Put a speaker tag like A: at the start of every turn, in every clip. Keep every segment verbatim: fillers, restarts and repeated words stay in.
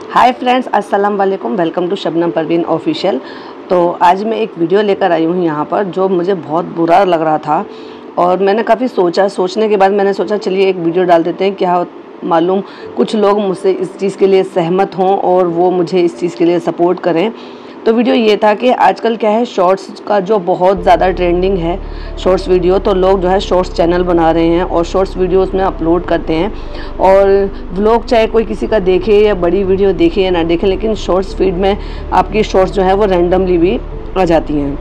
A: हाय friends, अस्सलाम वालेकुम। Welcome to Shabnam Parveen official. तो आज मैं एक वीडियो लेकर आई हूँ यहाँ पर, जो मुझे बहुत बुरा लग रहा था और मैंने काफ़ी सोचा। सोचने के बाद मैंने सोचा चलिए एक वीडियो डाल देते हैं, क्या मालूम कुछ लोग मुझसे इस चीज़ के लिए सहमत हों और वो मुझे इस चीज़ के लिए सपोर्ट करें। तो वीडियो ये था कि आजकल क्या है, शॉर्ट्स का जो बहुत ज़्यादा ट्रेंडिंग है, शॉर्ट्स वीडियो। तो लोग जो है शॉर्ट्स चैनल बना रहे हैं और शॉर्ट्स वीडियो उसमें अपलोड करते हैं। और व्लॉग चाहे कोई किसी का देखे या बड़ी वीडियो देखे या ना देखे, लेकिन शॉर्ट्स फीड में आपकी शॉर्ट्स जो है वो रैंडमली भी आ जाती हैं।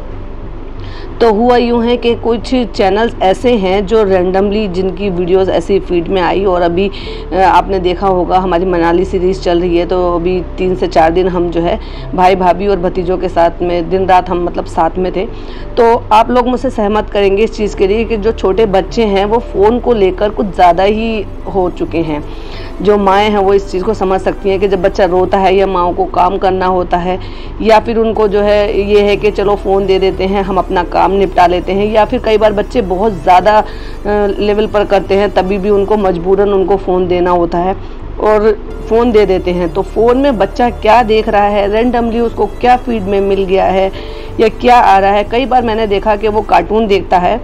A: तो हुआ यूँ है कि कुछ चैनल्स ऐसे हैं जो रैंडमली, जिनकी वीडियोस ऐसी फीड में आई। और अभी आपने देखा होगा हमारी मनाली सीरीज़ चल रही है, तो अभी तीन से चार दिन हम जो है भाई भाभी और भतीजों के साथ में दिन रात हम मतलब साथ में थे। तो आप लोग मुझसे सहमत करेंगे इस चीज़ के लिए कि जो छोटे बच्चे हैं वो फ़ोन को लेकर कुछ ज़्यादा ही हो चुके हैं। जो माएँ हैं वो इस चीज़ को समझ सकती हैं कि जब बच्चा रोता है या माँओं को काम करना होता है, या फिर उनको जो है ये है कि चलो फ़ोन दे देते हैं, हम अपना काम निपटा लेते हैं। या फिर कई बार बच्चे बहुत ज़्यादा लेवल पर करते हैं, तभी भी उनको मजबूरन उनको फ़ोन देना होता है और फ़ोन दे देते हैं। तो फ़ोन में बच्चा क्या देख रहा है, रैंडमली उसको क्या फीड में मिल गया है या क्या आ रहा है। कई बार मैंने देखा कि वो कार्टून देखता है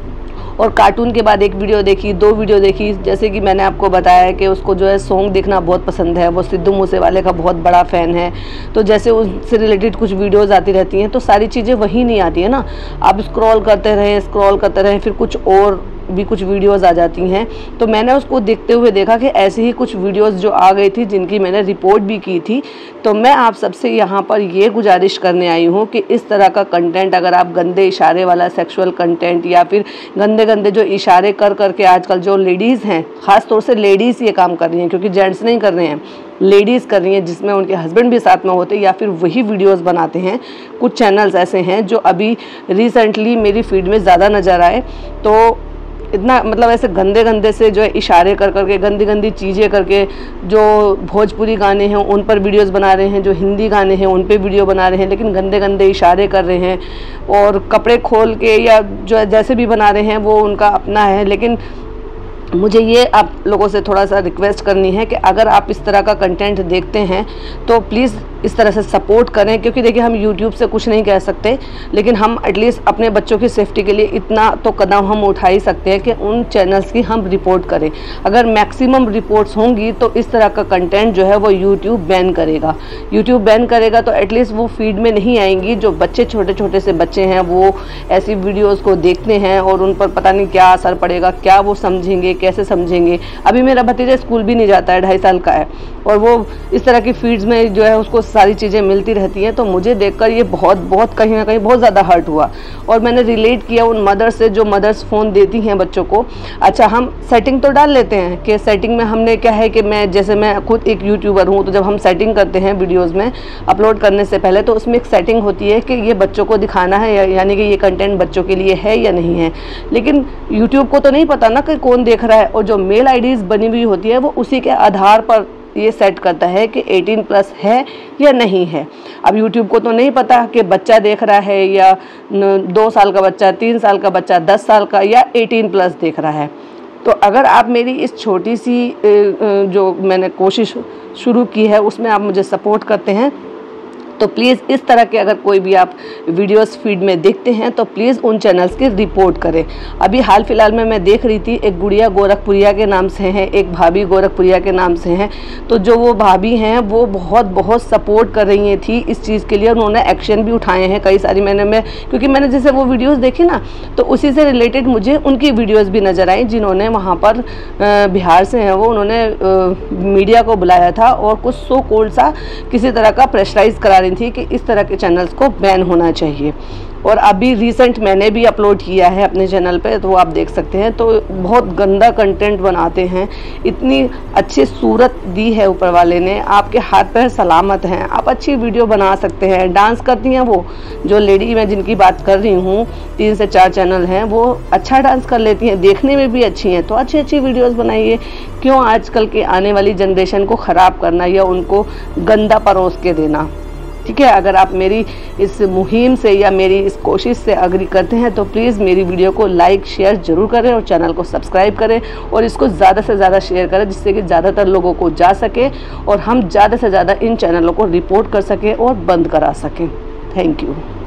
A: और कार्टून के बाद एक वीडियो देखी, दो वीडियो देखी। जैसे कि मैंने आपको बताया है कि उसको जो है सॉन्ग देखना बहुत पसंद है, वो सिद्धू मूसेवाले का बहुत बड़ा फ़ैन है। तो जैसे उससे रिलेटेड कुछ वीडियोज़ आती रहती हैं, तो सारी चीज़ें वही नहीं आती है ना। आप स्क्रॉल करते रहें स्क्रॉल करते रहें फिर कुछ और भी कुछ वीडियोस आ जाती हैं। तो मैंने उसको देखते हुए देखा कि ऐसी ही कुछ वीडियोस जो आ गई थी, जिनकी मैंने रिपोर्ट भी की थी। तो मैं आप सबसे यहाँ पर ये गुजारिश करने आई हूँ कि इस तरह का कंटेंट, अगर आप गंदे इशारे वाला सेक्सुअल कंटेंट या फिर गंदे गंदे जो इशारे कर करके आजकल जो लेडीज़ हैं, ख़ास तौर से लेडीज़ ये काम कर रही हैं, क्योंकि जेंट्स नहीं कर रहे हैं, लेडीज़ कर रही हैं, जिसमें उनके हस्बैंड भी साथ में होते या फिर वही वीडियोस बनाते हैं। कुछ चैनल्स ऐसे हैं जो अभी रिसेंटली मेरी फीड में ज़्यादा नज़र आए। तो इतना मतलब ऐसे गंदे गंदे से जो है इशारे कर करके, गंदी गंदी चीज़ें करके, जो भोजपुरी गाने हैं उन पर वीडियोस बना रहे हैं, जो हिंदी गाने हैं उन पे वीडियो बना रहे हैं, लेकिन गंदे गंदे इशारे कर रहे हैं। और कपड़े खोल के या जो जैसे भी बना रहे हैं वो उनका अपना है। लेकिन मुझे ये आप लोगों से थोड़ा सा रिक्वेस्ट करनी है कि अगर आप इस तरह का कंटेंट देखते हैं तो प्लीज़ इस तरह से सपोर्ट करें। क्योंकि देखिए, हम यूट्यूब से कुछ नहीं कह सकते, लेकिन हम एटलीस्ट अपने बच्चों की सेफ्टी के लिए इतना तो कदम हम उठा ही सकते हैं कि उन चैनल्स की हम रिपोर्ट करें। अगर मैक्सिमम रिपोर्ट्स होंगी तो इस तरह का कंटेंट जो है वो यूट्यूब बैन करेगा। यूट्यूब बैन करेगा तो एटलीस्ट वो फीड में नहीं आएंगी। जो बच्चे छोटे छोटे से बच्चे हैं वो ऐसी वीडियोज़ को देखते हैं और उन पर पता नहीं क्या असर पड़ेगा, क्या वो समझेंगे, कैसे समझेंगे। अभी मेरा भतीजा स्कूल भी नहीं जाता है, ढाई साल का है, और वो इस तरह की फीड्स में जो है उसको सारी चीज़ें मिलती रहती हैं। तो मुझे देखकर ये बहुत बहुत कहीं ना कहीं बहुत ज़्यादा हर्ट हुआ और मैंने रिलेट किया उन मदर्स से जो मदर्स फ़ोन देती हैं बच्चों को। अच्छा, हम सेटिंग तो डाल लेते हैं कि सेटिंग में हमने क्या है कि मैं जैसे मैं खुद एक यूट्यूबर हूँ, तो जब हम सेटिंग करते हैं वीडियोज़ में अपलोड करने से पहले, तो उसमें एक सेटिंग होती है कि ये बच्चों को दिखाना है, या, यानी कि ये कंटेंट बच्चों के लिए है या नहीं है। लेकिन यूट्यूब को तो नहीं पता ना कि कौन देख रहा है, और जो मेल आईडीज़ बनी हुई होती है वो उसी के आधार पर ये सेट करता है कि अठारह प्लस है या नहीं है। अब यूट्यूब को तो नहीं पता कि बच्चा देख रहा है या दो साल का बच्चा, तीन साल का बच्चा, दस साल का, या अठारह प्लस देख रहा है। तो अगर आप मेरी इस छोटी सी जो मैंने कोशिश शुरू की है उसमें आप मुझे सपोर्ट करते हैं, तो प्लीज़ इस तरह के अगर कोई भी आप वीडियोस फीड में देखते हैं तो प्लीज़ उन चैनल्स की रिपोर्ट करें। अभी हाल फिलहाल में मैं देख रही थी, एक गुड़िया गोरखपुरिया के नाम से हैं, एक भाभी गोरखपुरिया के नाम से हैं। तो जो वो भाभी हैं वो बहुत बहुत सपोर्ट कर रही थी इस चीज़ के लिए, उन्होंने एक्शन भी उठाए हैं कई सारी। मैंने मैं क्योंकि मैंने जैसे वो वीडियोज़ देखी ना, तो उसी से रिलेटेड मुझे उनकी वीडियोज़ भी नज़र आई, जिन्होंने वहाँ पर बिहार से हैं वो, उन्होंने मीडिया को बुलाया था और कुछ सो कोल्ड सा किसी तरह का प्रेशराइज करा रही थी कि इस तरह के चैनल्स को बैन होना चाहिए। और अभी रिसेंट मैंने भी अपलोड किया है अपने चैनल पे, तो आप देख सकते हैं। तो बहुत गंदा कंटेंट बनाते हैं, इतनी अच्छी सूरत दी है ऊपर वाले ने, आपके हाथ पैर सलामत हैं, आप अच्छी वीडियो बना सकते हैं। डांस करती हैं वो जो लेडी मैं जिनकी बात कर रही हूँ, तीन से चार चैनल हैं, वो अच्छा डांस कर लेती हैं, देखने में भी अच्छी हैं। तो अच्छी अच्छी वीडियोज़ बनाइए, क्यों आजकल के आने वाली जनरेशन को ख़राब करना या उनको गंदा परोस के देना। ठीक है, अगर आप मेरी इस मुहिम से या मेरी इस कोशिश से अग्री करते हैं तो प्लीज़ मेरी वीडियो को लाइक शेयर ज़रूर करें और चैनल को सब्सक्राइब करें और इसको ज़्यादा से ज़्यादा शेयर करें, जिससे कि ज़्यादातर लोगों को जा सके और हम ज़्यादा से ज़्यादा इन चैनलों को रिपोर्ट कर सकें और बंद करा सकें। Thank you.